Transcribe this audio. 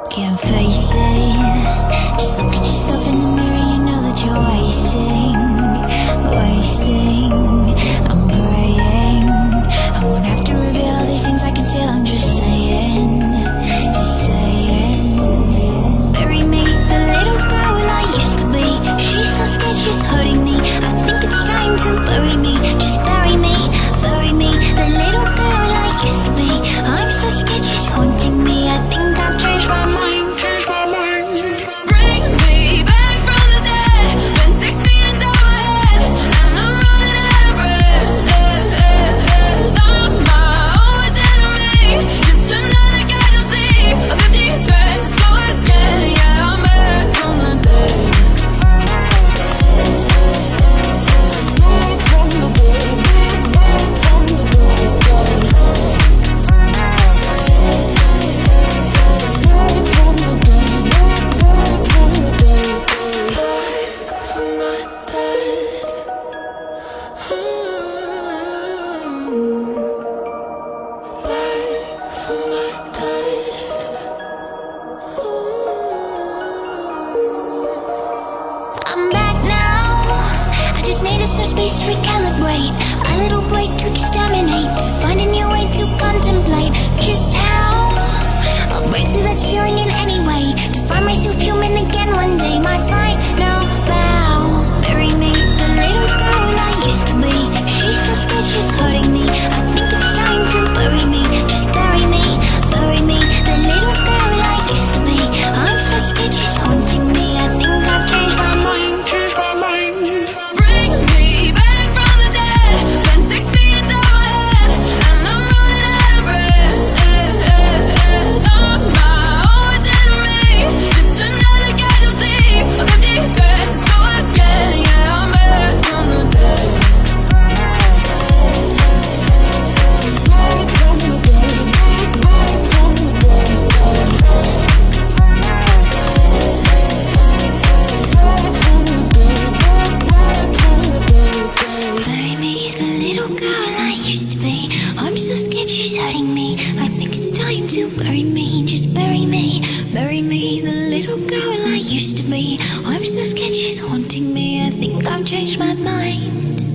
Can't face it. Just look at yourself in the mirror, you know that you're wasting. I'm praying I won't have to reveal all these things I conceal. I'm just saying. Bury me, the little girl I used to be. She's so scared, she's hurting me. I think it's time to bury me. Just bury me, the little girl I used to be. I'm so scared, she's haunting me. I think I've changed my mind. Bring me back from the dead. Been 6 feet into my head, and I'm running out of breath. I'm my own enemy, just another casualty of empty threats. So again, yeah, I'm back from the dead. I'm back now. I just needed some space to recalibrate, a little break to exterminate, to find a new way to contemplate just how I'll break through that ceiling in any way, to find myself human again one day. My final bow. Bury me, the little girl I used to be. She's so scared, she's hurting me. I think it's time to bury me. Just bury me, the little girl I used to be. I'm so scared, she's haunting me. I think I've changed my mind. Bring me back from the dead. Been 6 feet into my head, and I'm running out of breath. I'm my own enemy, just another casualty of empty threats. So again, yeah, I'm back from the dead. Bury me, the little girl I used to be. I'm so scared, she's hurting me. I think it's time to bury me. Just bury me, the little girl I used to be. I'm so scared, she's haunting me. I think I've changed my mind.